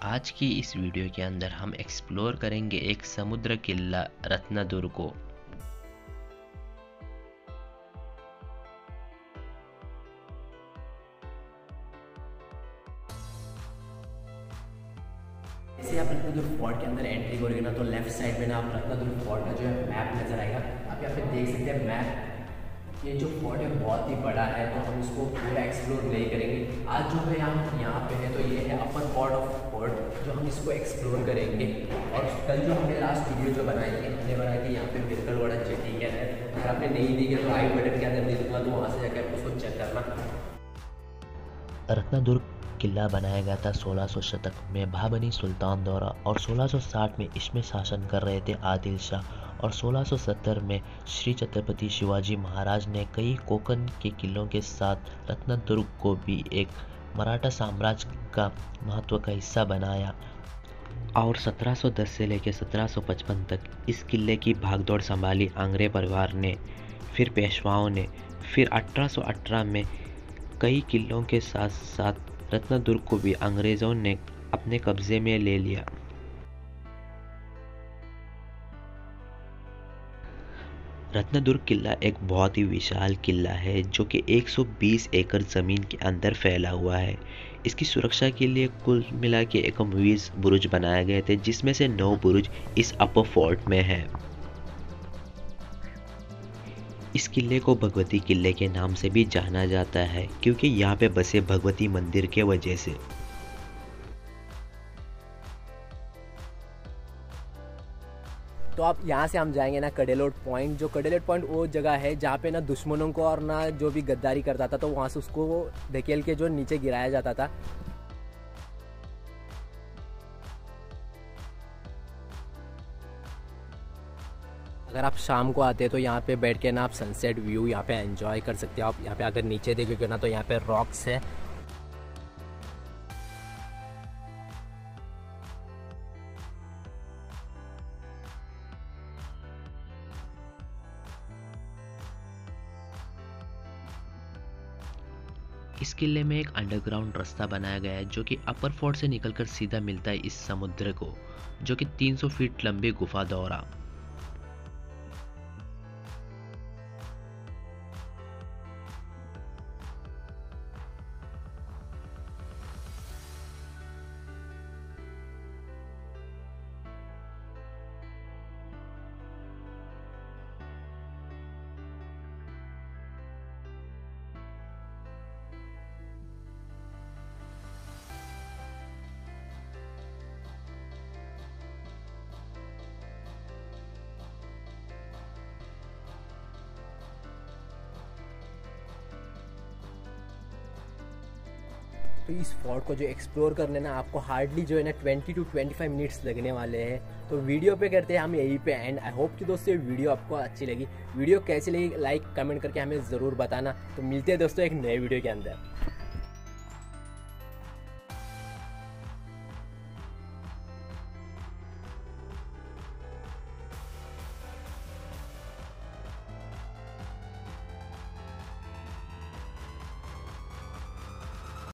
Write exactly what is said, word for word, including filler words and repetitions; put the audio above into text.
आज की इस वीडियो के अंदर हम एक्सप्लोर करेंगे एक समुद्र किला रत्नदुर्ग को। जैसे आप रत्नदुर्ग फोर्ट के अंदर एंट्री करोगे ना, तो लेफ्ट साइड में ना आप रत्नदुर्ग फोर्ट का जो है मैप नज़र आएगा। आप यहाँ पे देख सकते हैं मैप। ये जो फोर्ट है बहुत ही बड़ा है, तो हम इसको पूरा एक्सप्लोर नहीं करेंगे आज। जो है हम यहाँ पे है, तो ये है अपर पार्ट ऑफ फोर्ट, जो हम इसको एक्सप्लोर करेंगे। और कल जो हमने लास्ट वीडियो जो बनाई है, हमने बनाया कि यहाँ पे बिरकलवाड़ा जेटी क्या है। अगर आपने नहीं दी है तो आई बटन के अंदर दे दूँगा, तो वहाँ से जाकर उसको चेक करना। रत्नदुर्ग किला बनाया गया था सोलह सौ शतक में भाबनी सुल्तान द्वारा, और सोलह सौ साठ में इसमें शासन कर रहे थे आदिल शाह, और सोलह सौ सत्तर में श्री छत्रपति शिवाजी महाराज ने कई कोंकण के किलों के साथ रत्नदुर्ग को भी एक मराठा साम्राज्य का महत्व का हिस्सा बनाया। और सत्रह सौ दस से लेकर सत्रह सौ पचपन तक इस किले की भागदौड़ संभाली आंग्रे परिवार ने, फिर पेशवाओं ने, फिर अठारह सौ अठारह में कई किलों के साथ साथ रत्नदुर्ग को भी अंग्रेज़ों ने अपने कब्जे में ले लिया। रत्नदुर्ग किला एक बहुत ही विशाल किला है जो कि एक सौ बीस एकड़ ज़मीन के अंदर फैला हुआ है। इसकी सुरक्षा के लिए कुल मिला के इक्कीस बुरुज बनाए गए थे, जिसमें से नौ बुरुज इस अपर फोर्ट में है। इस किले को भगवती किले के नाम से भी जाना जाता है, क्योंकि यहाँ पे बसे भगवती मंदिर के वजह से। तो आप यहाँ से हम जाएंगे ना कडेलोट पॉइंट। जो कडेलोट पॉइंट वो जगह है जहाँ पे ना दुश्मनों को और ना जो भी गद्दारी करता था, तो वहाँ से उसको धकेल के जो नीचे गिराया जाता था। अगर आप शाम को आते हैं तो यहाँ पे बैठ के ना आप सनसेट व्यू यहाँ पे एंजॉय कर सकते हो। आप यहाँ पे अगर नीचे देखोगे ना, तो यहाँ पे रॉक्स है। इस किले में एक अंडरग्राउंड रास्ता बनाया गया है जो कि अपर फोर्ट से निकलकर सीधा मिलता है इस समुद्र को, जो कि तीन सौ फीट लंबी गुफा द्वारा। तो इस फोर्ट को जो एक्सप्लोर करने ना आपको हार्डली जो है ना twenty two twenty five minutes लगने वाले हैं। तो वीडियो पे करते हैं हम यहीं पे एंड। आई होप कि दोस्तों ये वीडियो आपको अच्छी लगी। वीडियो कैसी लगी लाइक कमेंट करके हमें ज़रूर बताना। तो मिलते हैं दोस्तों एक नए वीडियो के अंदर।